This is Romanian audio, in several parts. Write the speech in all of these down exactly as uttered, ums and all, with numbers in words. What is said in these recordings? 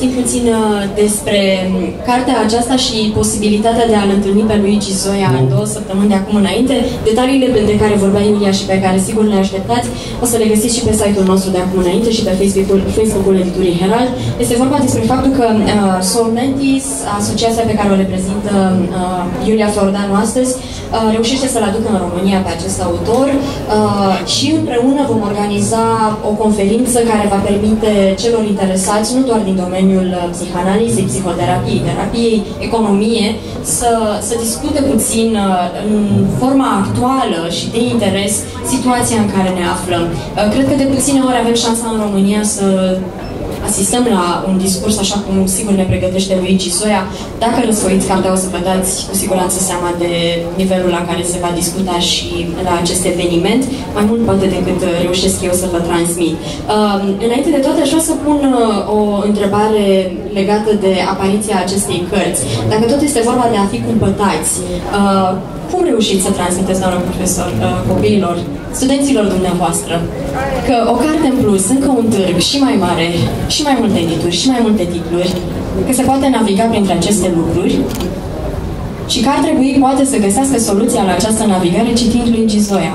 povestim puțin despre cartea aceasta și posibilitatea de a-l întâlni pe Luigi Zoia în două săptămâni de acum înainte. Detaliile de care vorbea Iulia și pe care sigur le așteptați o să le găsiți și pe site-ul nostru de acum înainte și pe Facebook-ul Facebook editurii Herald. Este vorba despre faptul că uh, Solmentis, asociația pe care o reprezintă uh, Iulia Flordanu astăzi, uh, reușește să-l aducă în România pe acest autor uh, și împreună vom organiza o conferință care va permite celor interesați, nu doar din domeniul psihanalizei, psihoterapiei, terapiei, economie, să, să discute puțin uh, în forma actuală și de interes situația în care ne aflăm. Uh, cred că de puține ori avem șansa în România să asistăm la un discurs așa cum sigur ne pregătește Luigi Zoia. Dacă răsfoiți cartea o să vă dați cu siguranță seama de nivelul la care se va discuta și la acest eveniment, mai mult poate decât reușesc eu să vă transmit. Uh, înainte de toate, aș vrea să pun uh, o întrebare legată de apariția acestei cărți. Dacă tot este vorba de a fi cumpătați, uh, cum reușiți să transmiteți, doamnă profesor, uh, copiilor, studenților dumneavoastră, că o carte în plus, încă un târg și mai mare, și mai multe edituri, și mai multe titluri, că se poate naviga printre aceste lucruri și că ar trebui, poate, să găsească soluția la această navigare citind Luigi Zoia?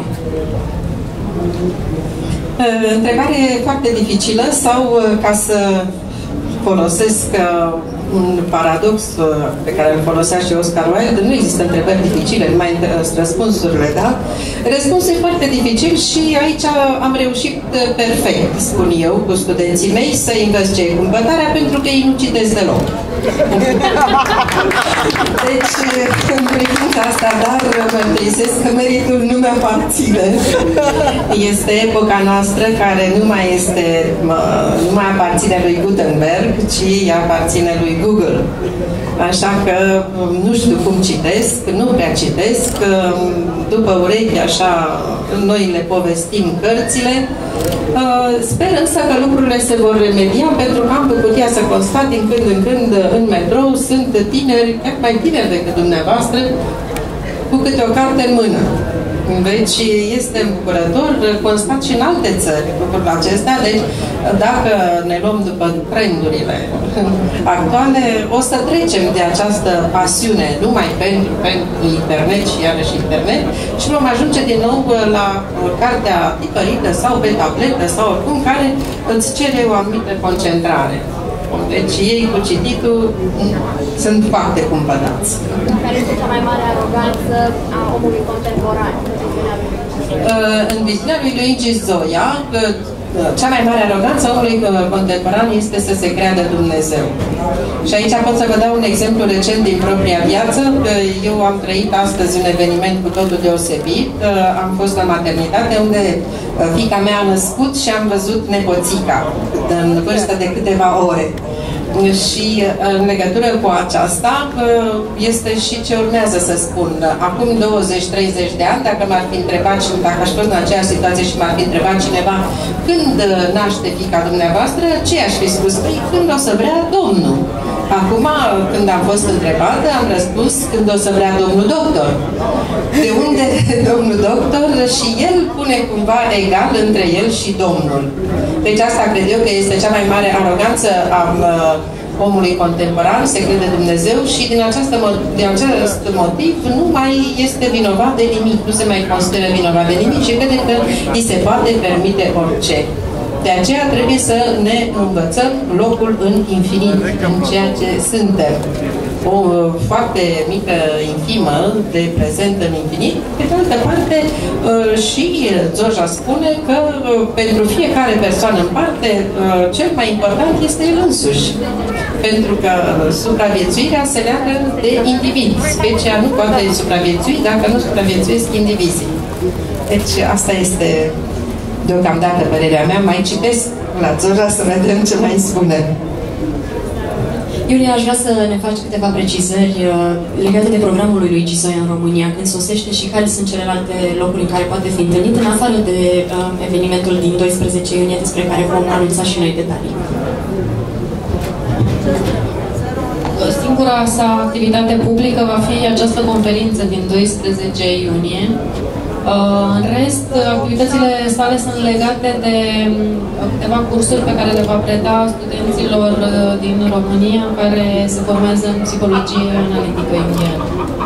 Întrebare foarte dificilă sau, ca să folosesc un paradox pe care îl folosea și Oscar Wilde, nu există întrebări dificile, numai răspunsurile, da? Răspunsul e foarte dificil și aici am reușit perfect, spun eu, cu studenții mei, să-i învăț ce e cumpătarea, pentru că ei nu citesc deloc. Deci, în privința asta, dar mă întrisesc că meritul nu mi-aparține. Este epoca noastră care nu mai este, nu mai aparține lui Gutenberg, ci aparține lui Google. Așa că nu știu cum citesc, nu prea citesc, după urechi, așa, noi le povestim cărțile. Sper însă că lucrurile se vor remedia, pentru că am putea să constat din când în când în metrou sunt tineri, chiar mai tineri decât dumneavoastră, cu câte o carte în mână. Deci este îmbucurător, constat și în alte țări lucrul acesta. Deci dacă ne luăm după trendurile actuale, o să trecem de această pasiune numai pentru, pentru internet și iarăși internet și vom ajunge din nou la cartea tipărită sau pe tabletă sau oricum, care îți cere o anumită concentrare. Deci ei cu cititul sunt foarte cumpătați. Care este cea mai mare aroganță a omului contemporan? În viziunea lui Luigi Zoia, cea mai mare aroganță a omului contemporan este să se creadă Dumnezeu. Și aici pot să vă dau un exemplu recent din propria viață. Eu am trăit astăzi un eveniment cu totul deosebit. Am fost la maternitate, unde fiica mea a născut și am văzut nepoțica în vârstă de câteva ore. Și în legătură cu aceasta este și ce urmează să spun. Acum douăzeci treizeci de ani, dacă m-ar fi întrebat și dacă aș fost în aceeași situație și m-ar fi întrebat cineva când naște fiica dumneavoastră, ce aș fi spus? Păi când o să vrea Domnul. Acum, când am fost întrebată, am răspuns când o să vrea domnul doctor. De unde domnul doctor? Și el pune cumva egal între el și Domnul. Deci asta cred eu că este cea mai mare aroganță a uh, omului contemporan, se crede Dumnezeu și din, această, din acest motiv nu mai este vinovat de nimic, nu se mai consideră vinovat de nimic și crede că îi se poate permite orice. De aceea trebuie să ne învățăm locul în infinit, în ceea ce suntem. O foarte mică infimă de prezent în infinit. Pe de altă parte, și Zoja spune că pentru fiecare persoană în parte, cel mai important este el însuși. Pentru că supraviețuirea se leagă de individ. Specia nu poate supraviețui dacă nu supraviețuiesc indivizii. Deci asta este deocamdată părerea mea. Mai citesc la Zoja să vedem ce mai spune. Iulia, aș vrea să ne faci câteva precizări uh, legate de programul lui Luigi Zoia în România, când sosește și care sunt celelalte locuri în care poate fi întâlnit, în afară de uh, evenimentul din doisprezece iunie, despre care vom anunța și noi detalii. Singura sa activitate publică va fi această conferință din doisprezece iunie, În rest, activitățile sale sunt legate de câteva cursuri pe care le va preda studenților din România care se formează în psihologie analitică jungiană.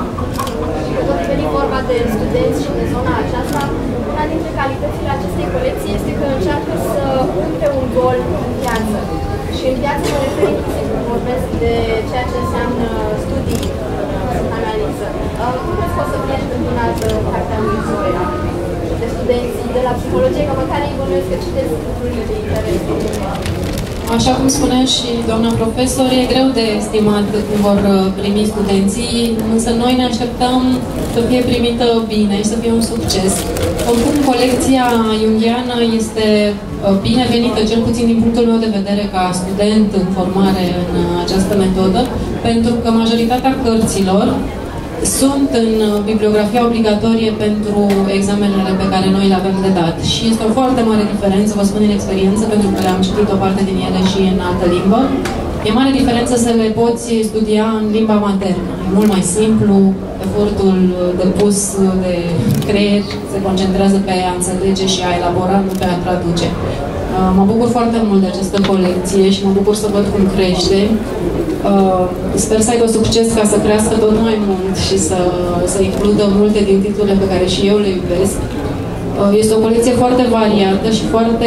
Tot veni vorba de studenți și de zona aceasta, una dintre calitățile acestei colecții este că încearcă să umple un gol în viață. Și în viață mă refer inclusiv când vorbesc de ceea ce înseamnă studii în analiză. Cum crezi că o să fie întâmpinată cartea lui Zoia de studenții de la psihologie, că măcar ei bănuiesc că citesc lucrurile de interes? Așa cum spunea și doamna profesor, e greu de estimat cum vor primi studenții, însă noi ne așteptăm să fie primită bine și să fie un succes. Oricum, colecția jungiană este binevenită, cel puțin din punctul meu de vedere ca student în formare în această metodă, pentru că majoritatea cărților sunt în bibliografia obligatorie pentru examenele pe care noi le avem de dat. Și este o foarte mare diferență, vă spun din experiență, pentru că le-am citit o parte din ele și în altă limbă. E mare diferență să le poți studia în limba maternă. E mult mai simplu, efortul depus de creier se concentrează pe a înțelege și a elabora, nu pe a traduce. Mă bucur foarte mult de această colecție și mă bucur să văd cum crește. Sper să aibă succes ca să crească tot mai mult și să, să includă multe din titlurile pe care și eu le iubesc. Este o colecție foarte variată și foarte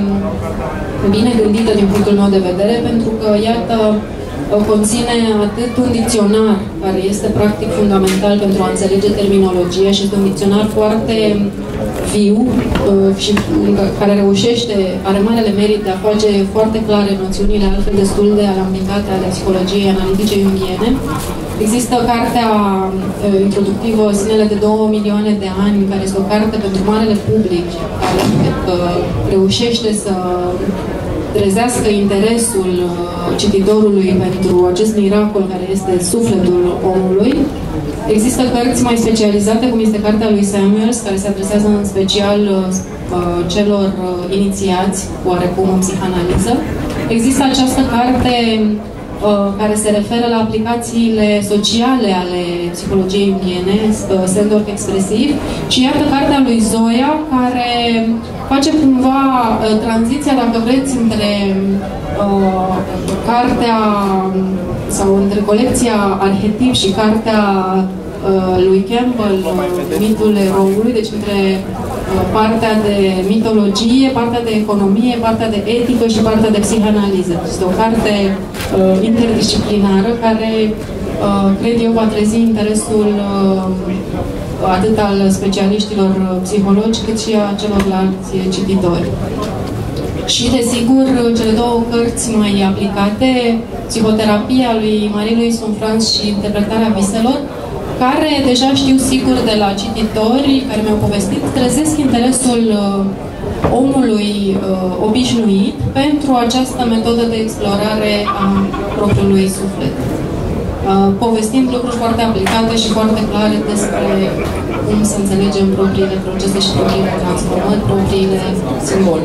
bine gândită din punctul meu de vedere, pentru că, iată, conține atât un dicționar, care este practic fundamental pentru a înțelege terminologia și este un dicționar foarte viu și care reușește, are marele merit de a face foarte clare noțiunile altfel destul de alambicate ale psihologiei analitice jungiene. Există cartea introductivă Sinele de două milioane de ani, care este o carte pentru marele public, care reușește să trezească interesul cititorului pentru acest miracol care este sufletul omului. Există cărți mai specializate, cum este cartea lui Samuels, care se adresează în special celor inițiați oarecum în psihanaliză. Există această carte care se referă la aplicațiile sociale ale psihologiei jungiene, Sendorf expresiv, și iată cartea lui Zoia, care face cumva tranziția, dacă vreți, între uh, cartea sau între colecția Arhetip și cartea uh, lui Campbell, Mitul eroului, deci între uh, partea de mitologie, partea de economie, partea de etică și partea de psihanaliză. Este o carte uh, interdisciplinară care, uh, cred eu, va trezi interesul uh, atât al specialiștilor psihologi, cât și a celorlalți cititori. Și, desigur, cele două cărți mai aplicate, Psihoterapia lui Marie-Louise von Franz și Interpretarea viselor, care deja știu sigur de la cititori care mi-au povestit, trezesc interesul omului uh, obișnuit pentru această metodă de explorare a propriului suflet. Uh, povestind lucruri foarte aplicate și foarte clare despre cum să înțelegem propriile procese și propriile transformări, propriile simbole.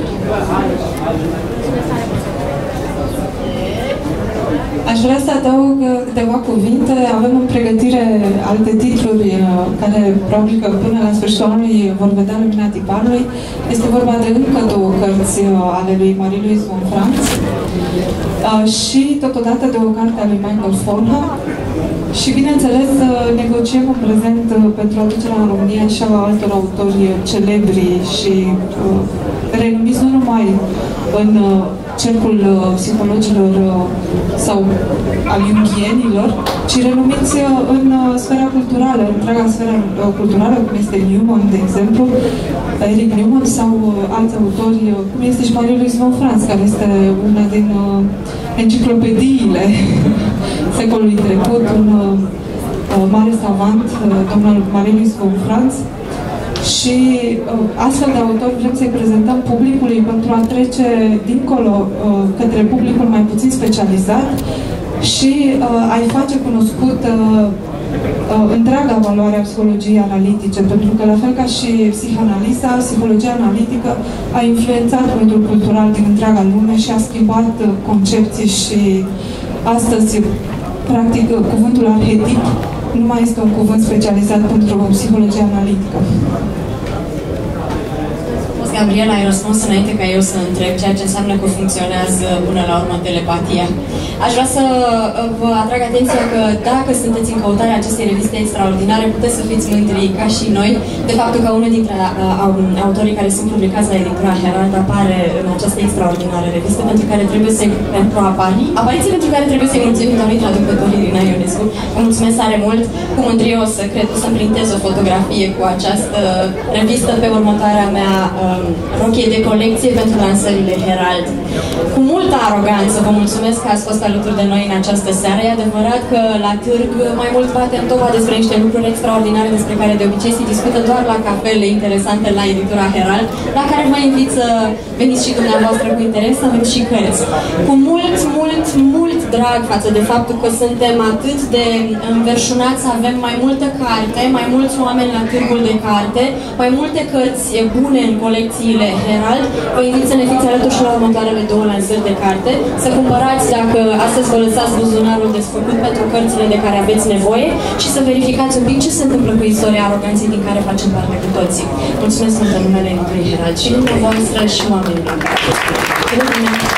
Aș vrea să adaug câteva cuvinte. Avem în pregătire alte titluri care probabil că până la sfârșitul anului vor vedea lumina tiparului. Este vorba de încă două cărți ale lui Marie-Louise von Franz și totodată de o carte a lui Michael Forna. Și, bineînțeles, negociem în prezent pentru aducerea în România și a altor autori celebri și uh, renumiți nu numai în uh, cercul uh, psihologilor uh, sau al jungienilor, ci renumiți uh, în uh, sfera culturală, în întreaga sfera uh, culturală, cum este Newman, de exemplu, Eric Newman sau uh, alți autori, uh, cum este și Marie-Louise von Franz, care este una din uh, enciclopediile secolului trecut, un uh, mare savant, uh, domnul Marie-Louise von Franz, și uh, astfel de autori vrem să-i prezentăm publicului pentru a trece dincolo uh, către publicul mai puțin specializat și uh, a-i face cunoscut uh, uh, întreaga valoare a psihologiei analitice, pentru că, la fel ca și psihanaliza, psihologia analitică a influențat mediul cultural din întreaga lume și a schimbat uh, concepții și astăzi, practic, cuvântul arhetip nu mai este un cuvânt specializat pentru psihologia analitică. Gabriela, ai răspuns înainte ca eu să întreb, ceea ce înseamnă că funcționează până la urmă telepatia. Aș vrea să vă atrag atenția că dacă sunteți în căutarea acestei reviste extraordinare, puteți să fiți mândri ca și noi de faptul că unul dintre autorii care sunt publicați la editura Herald apare în această extraordinară revistă pentru care trebuie să pentru apari, apariție pentru care trebuie să-i mulțumim doamnei traducătorii Irina Ionescu. Vă mulțumesc tare mult, cu mândrie o să cred că să-mi printez o fotografie cu această revistă pe următoarea mea um, rochie de colecție pentru lansările Herald. Cu multă aroganță vă mulțumesc că ați fost alături de noi în această seară. E adevărat că la târg mai mult batem toba despre niște lucruri extraordinare despre care de obicei se discută doar la cafele interesante la editura Herald, la care vă invit să veniți și dumneavoastră cu interes, să aveți și cărți. Cu mult, mult, mult drag față de faptul că suntem atât de înverșunați să avem mai multă carte, mai mulți oameni la târgul de carte, mai multe cărți bune în colecțiile Herald. Vă invit să ne fiți alături și la următoarele două lansări de carte, să cumpărați dacă astăzi vă lăsați buzunarul desfăcut pentru cărțile de care aveți nevoie și să verificați un pic ce se întâmplă cu istoria aroganței din care facem parte cu toții. Mulțumesc în numele editurii Herald și dumneavoastră și oamenilor.